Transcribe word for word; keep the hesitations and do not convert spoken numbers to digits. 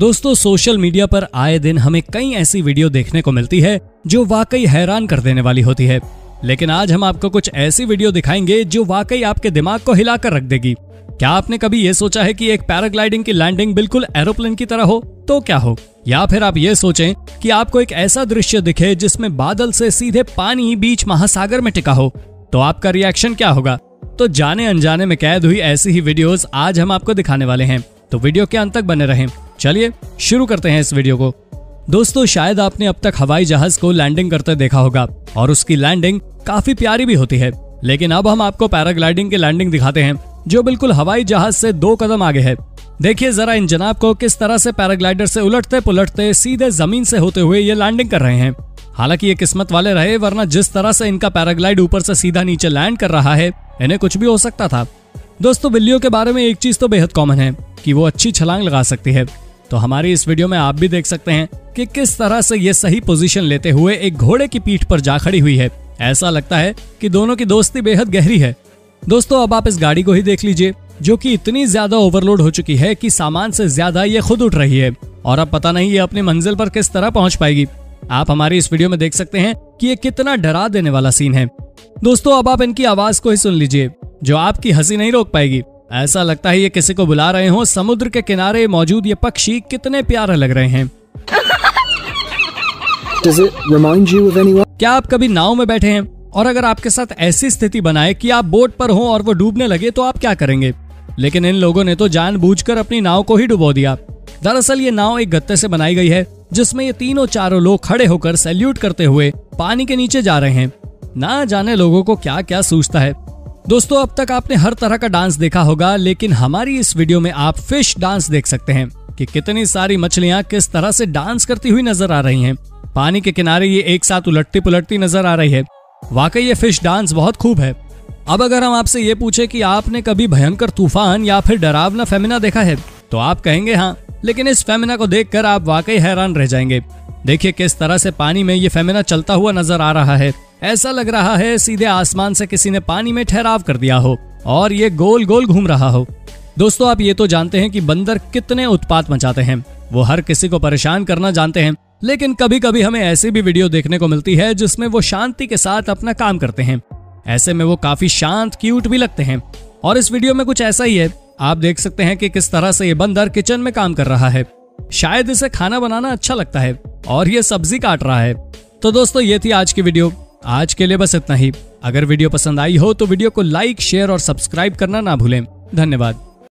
दोस्तों social media पर आए दिन हमें कई ऐसी वीडियो देखने को मिलती है जो वाकई हैरान कर देने वाली होती है। लेकिन आज हम आपको कुछ ऐसी वीडियो दिखाएंगे जो वाकई आपके दिमाग को हिलाकर रख देगी। क्या आपने कभी ये सोचा है कि एक पैराग्लाइडिंग की लैंडिंग बिल्कुल एरोप्लेन की तरह हो तो क्या हो? या फिर आप ये सोचें कि आपको एक ऐसा दृश्य दिखे जिसमें बादल से सीधे पानी बीच महासागर में टिका हो, तो आपका रिएक्शन क्या होगा? तो जाने अनजाने में कैद हुई ऐसी ही वीडियोस आज हम आपको दिखाने वाले हैं, तो वीडियो के अंत तक बने रहें। चलिए शुरू करते हैं इस वीडियो को। दोस्तों शायद आपने अब तक हवाई जहाज को लैंडिंग करते देखा होगा और उसकी लैंडिंग काफी प्यारी भी होती है, लेकिन अब हम आपको पैराग्लाइडिंग की लैंडिंग दिखाते हैं जो बिल्कुल हवाई जहाज से दो कदम आगे है। देखिए जरा इन जनाब को किस तरह से पैराग्लाइडर से उलटते पुलटते सीधे जमीन से होते हुए ये लैंडिंग कर रहे हैं। हालांकि ये किस्मत वाले रहे, वरना जिस तरह से इनका पैराग्लाइड ऊपर से सीधा नीचे लैंड कर रहा है, इन्हें कुछ भी हो सकता था। दोस्तों बिल्लियों के बारे में एक चीज तो बेहद कॉमन है कि वो अच्छी छलांग लगा सकती है, तो हमारी इस वीडियो में आप भी देख सकते हैं कि किस तरह से ये सही पोजीशन लेते हुए एक घोड़े की पीठ पर जा खड़ी हुई है। ऐसा लगता है कि दोनों की दोस्ती बेहद गहरी है। दोस्तों अब आप इस गाड़ी को ही देख लीजिए जो कि इतनी ज्यादा ओवरलोड हो चुकी है कि सामान से ज्यादा ये खुद उठ रही है और अब पता नहीं ये अपनी मंजिल पर किस तरह पहुंच पाएगी। आप हमारी इस वीडियो में देख सकते हैं कि ये कितना डरा देने वाला सीन है। दोस्तों अब आप इनकी आवाज को ही सुन लीजिए जो आपकी हंसी नहीं रोक पाएगी। ऐसा लगता है ये किसी को बुला रहे हो। समुद्र के किनारे मौजूद ये पक्षी कितने प्यारे लग रहे हैं। Does it remind you of anyone? क्या आप कभी नाव में बैठे हैं और अगर आपके साथ ऐसी स्थिति बनाए कि आप बोट पर हो और वो डूबने लगे तो आप क्या करेंगे? लेकिन इन लोगों ने तो जानबूझकर अपनी नाव को ही डुबो दिया। दरअसल ये नाव एक गत्ते से बनाई गई है जिसमें ये तीनों चारों लोग खड़े होकर सैल्यूट करते हुए पानी के नीचे जा रहे हैं। ना जाने लोगों को क्या क्या सूझता है। दोस्तों अब तक आपने हर तरह का डांस देखा होगा, लेकिन हमारी इस वीडियो में आप फिश डांस देख सकते हैं कि कितनी सारी मछलियां किस तरह से डांस करती हुई नजर आ रही हैं। पानी के किनारे ये एक साथ उलटती पुलटती नजर आ रही है। वाकई ये फिश डांस बहुत खूब है। अब अगर हम आपसे ये पूछे कि आपने कभी भयंकर तूफान या फिर डरावना फेमिना देखा है तो आप कहेंगे हाँ, लेकिन इस फेमिना को देखकर आप वाकई हैरान रह जाएंगे। देखिए किस तरह से पानी में ये फेमिना चलता हुआ नजर आ रहा है। ऐसा लग रहा है सीधे आसमान से किसी ने पानी में ठहराव कर दिया हो और ये गोल गोल घूम रहा हो। दोस्तों आप ये तो जानते हैं कि बंदर कितने उत्पात मचाते हैं, वो हर किसी को परेशान करना जानते हैं, लेकिन कभी कभी हमें ऐसी भी वीडियो देखने को मिलती है जिसमें वो शांति के साथ अपना काम करते हैं। ऐसे में वो काफी शांत क्यूट भी लगते हैं और इस वीडियो में कुछ ऐसा ही है। आप देख सकते हैं कि किस तरह से ये बंदर किचन में काम कर रहा है। शायद इसे खाना बनाना अच्छा लगता है और ये सब्जी काट रहा है। तो दोस्तों ये थी आज की वीडियो। आज के लिए बस इतना ही। अगर वीडियो पसंद आई हो तो वीडियो को लाइक शेयर और सब्सक्राइब करना ना भूलें। धन्यवाद।